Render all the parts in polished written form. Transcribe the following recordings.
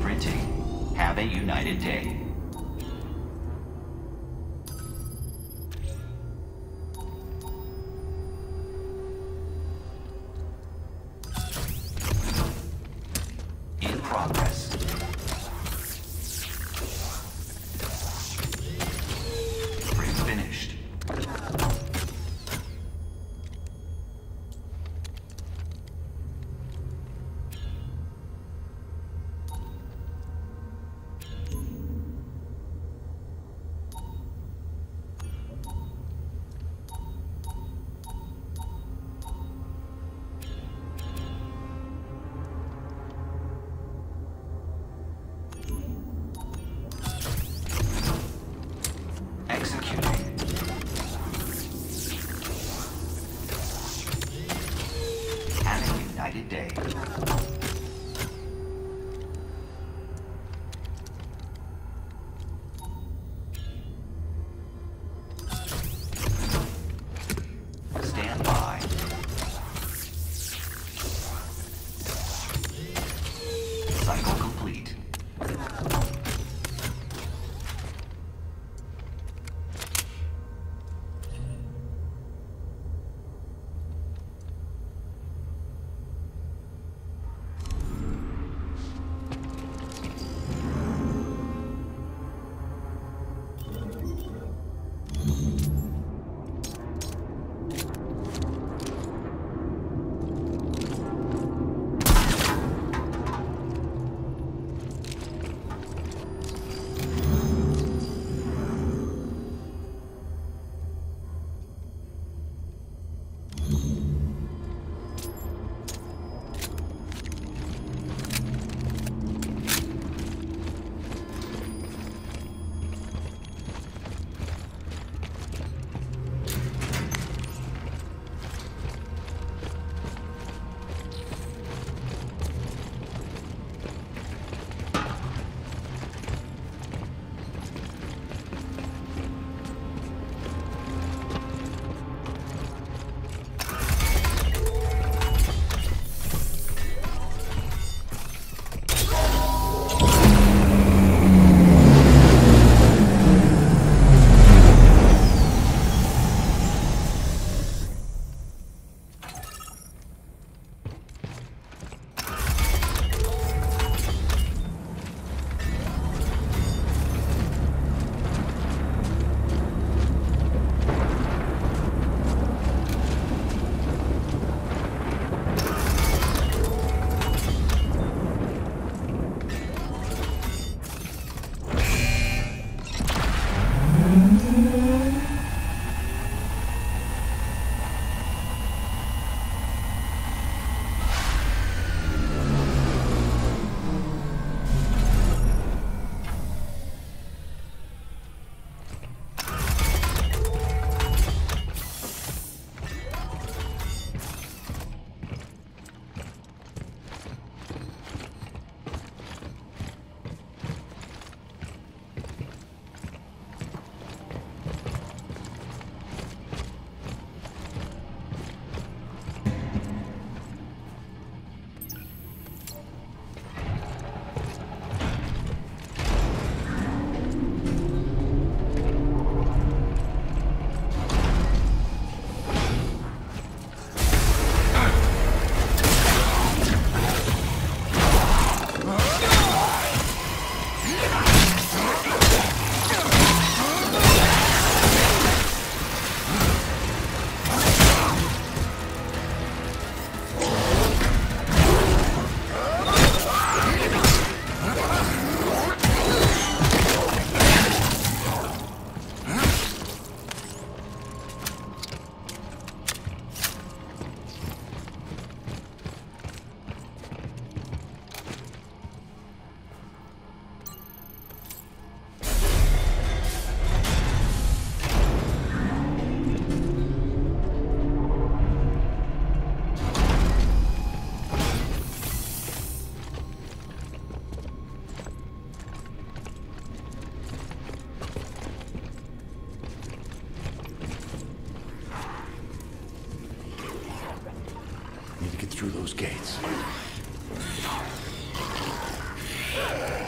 printing. Have a united day. In progress. Print finished. Day. Stand by. Cycle complete. through those gates.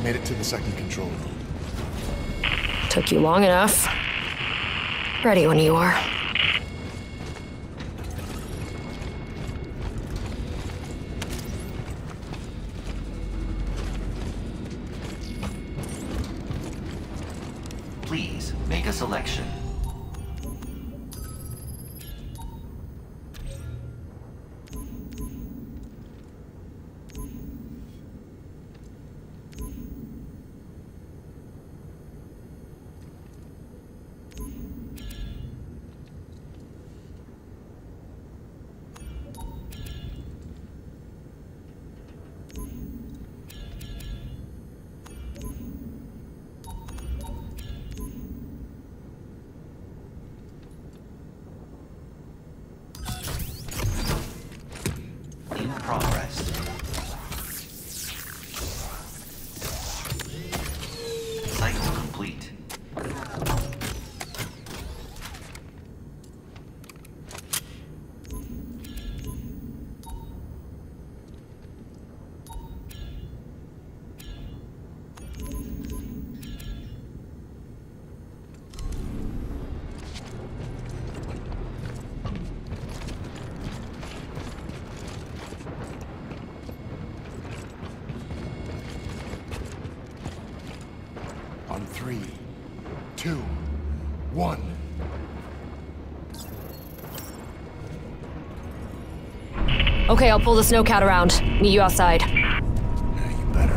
Made it to the second control room. Took you long enough. Ready when you are. Please, make a selection. Progress. Cycle complete. On 3, 2, 1. Okay, I'll pull the snowcat around. Meet you outside. Yeah, you better.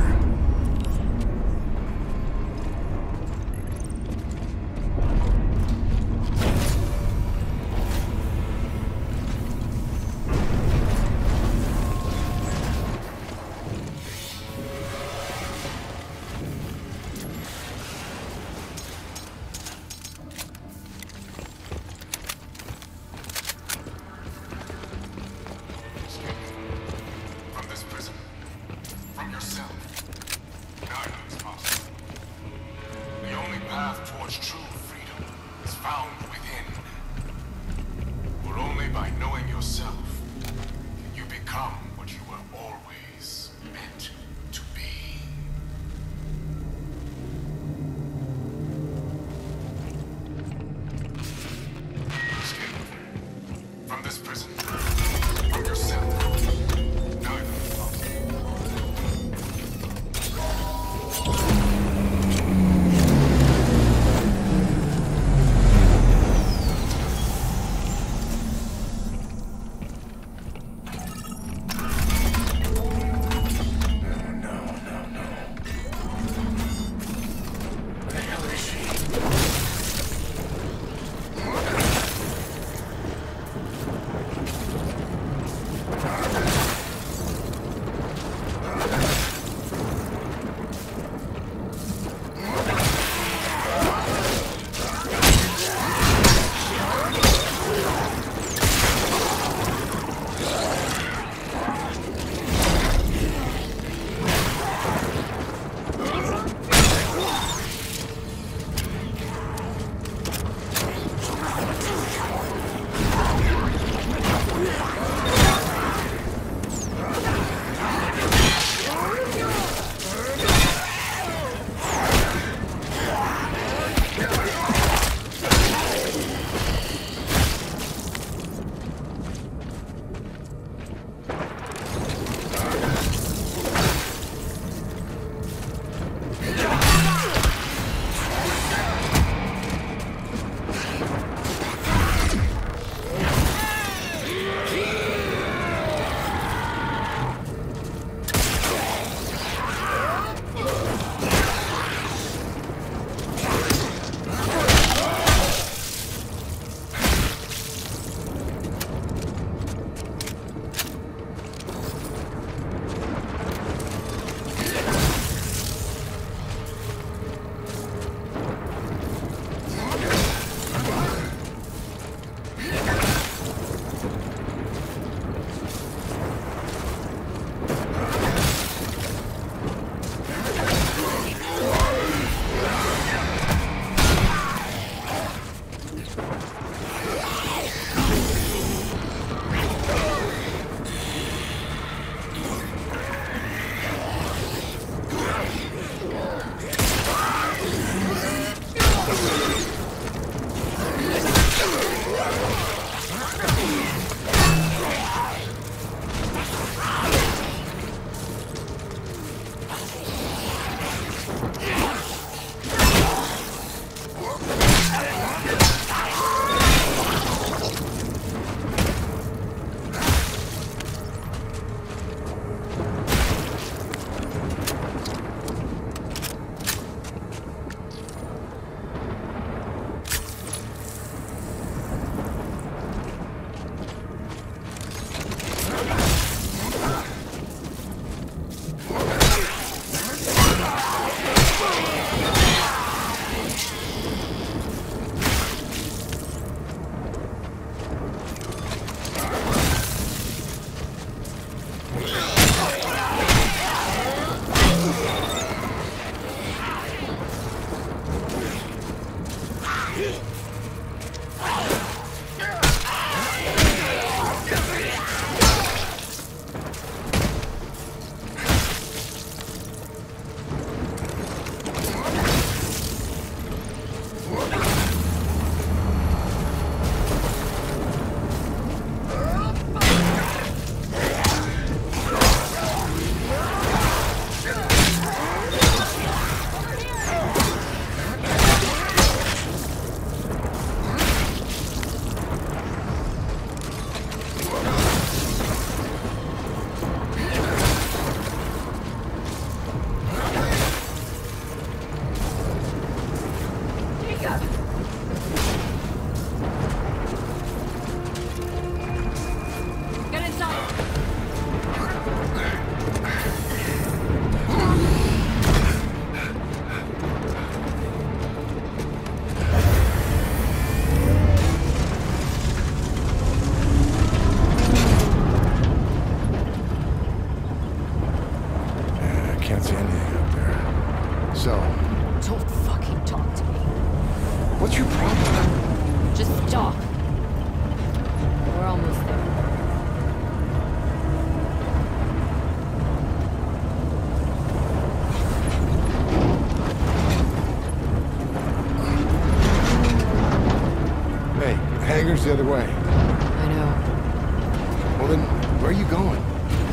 goes the other way. I know. Well then, where are you going?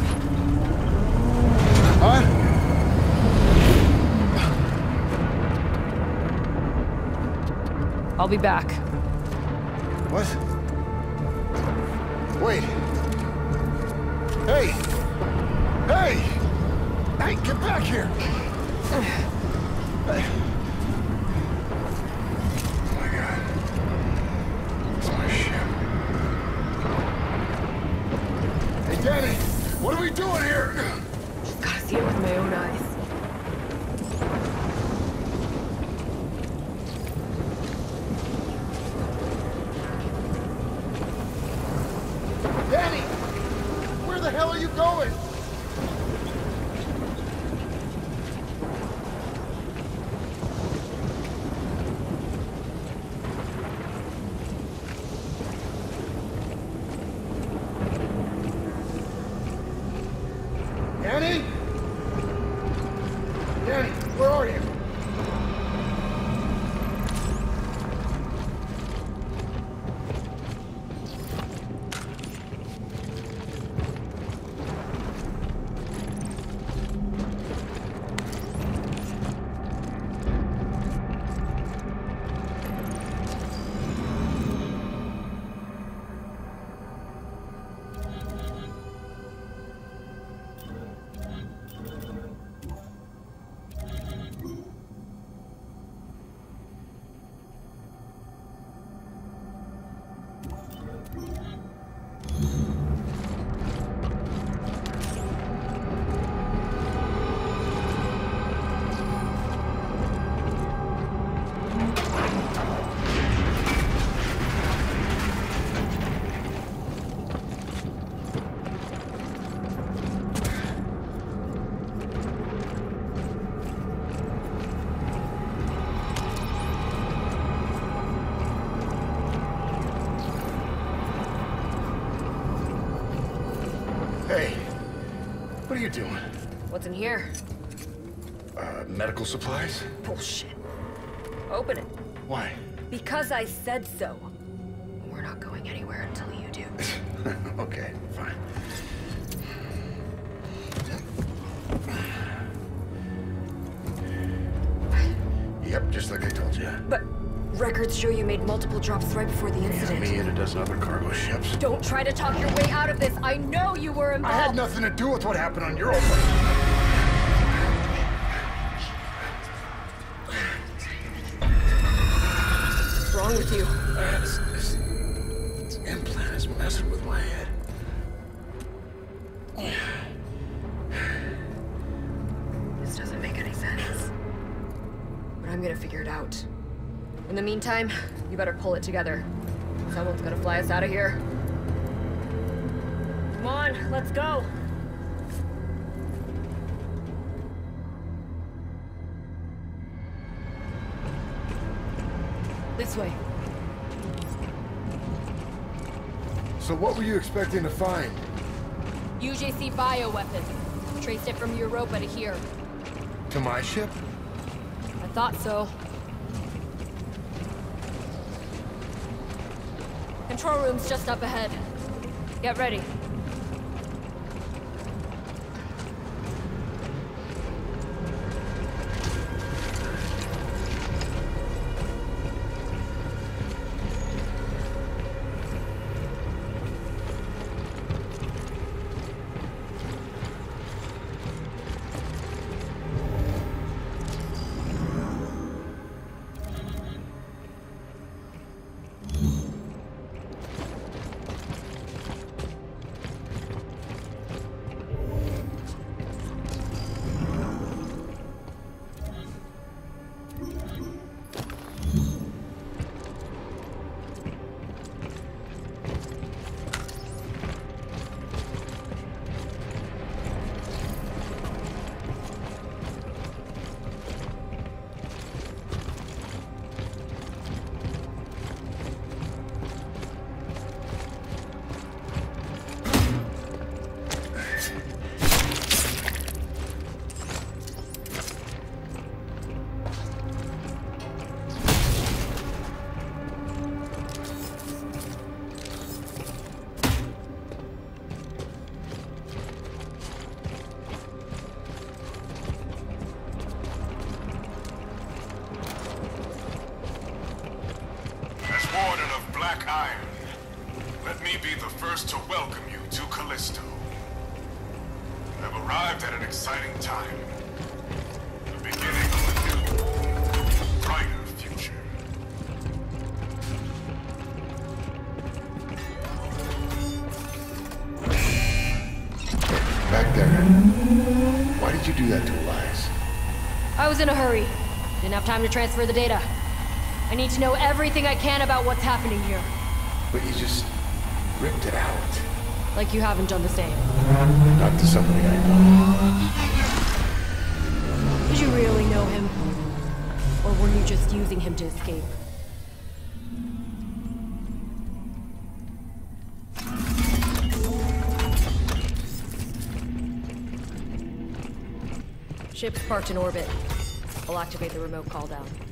Huh? I'll be back. What? Wait. Hey! Hey! Hey, get back here! Hey. Oh my God. It's my ship. Hey, Dani! What are we doing here? Just gotta see it with my own eyes. Dani! Where the hell are you going? Dani? Dani, where are you? Hey, what are you doing? What's in here? Medical supplies? Bullshit. Open it. Why? Because I said so. We're not going anywhere until you do. Okay, fine. Yep, just like I told you. But records show you made multiple drops right before the Yeah, incident. me and a dozen other cargo ships. Don't try to talk your way out of this. I know you were I involved. had nothing to do with what happened on your own plane. What's wrong with you? This implant is messing with my head. This doesn't make any sense. But I'm gonna figure it out. In the meantime, you better pull it together. Someone's gonna fly us out of here. Come on, let's go. This way. So what were you expecting to find? UJC bioweapon. Traced it from Europa to here. To my ship? I thought so. Control room's just up ahead. Get ready. the first to welcome you to Callisto. You have arrived at an exciting time. The beginning of a new, brighter future. Back there. Why did you do that to Elias? I was in a hurry. Didn't have time to transfer the data. I need to know everything I can about what's happening here. But you just ripped it out. Like you haven't done the same. Not to somebody I know. Did you really know him? Or were you just using him to escape? Ship's parked in orbit. I'll activate the remote call down.